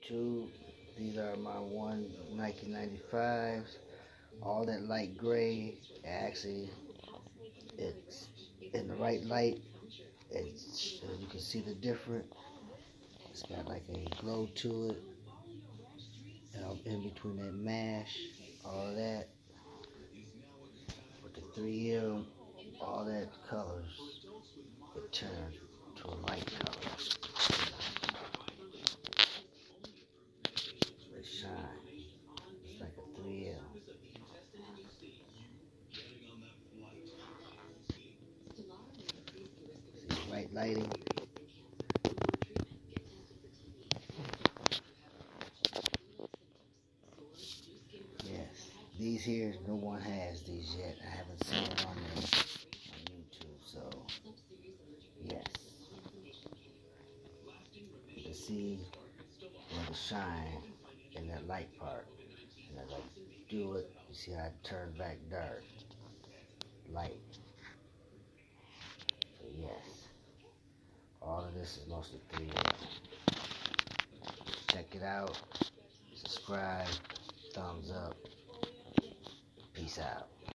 YouTube. These are my one Nike 95s. All that light gray, actually, it's in the right light. It's, you can see the difference. It's got like a glow to it. In between that mash, all of that. With the 3M, all that colors, it turns to a light color. They shine. It's like a 3M. See, right lighting. Yes, these here, no one has these yet. I haven't seen it on YouTube, so yes. You can see the shine in that light part. And as I do it, you see how it turns back dark. Light. So yes. All of this is mostly 3M. Check it out. Subscribe. Thumbs up. Peace out.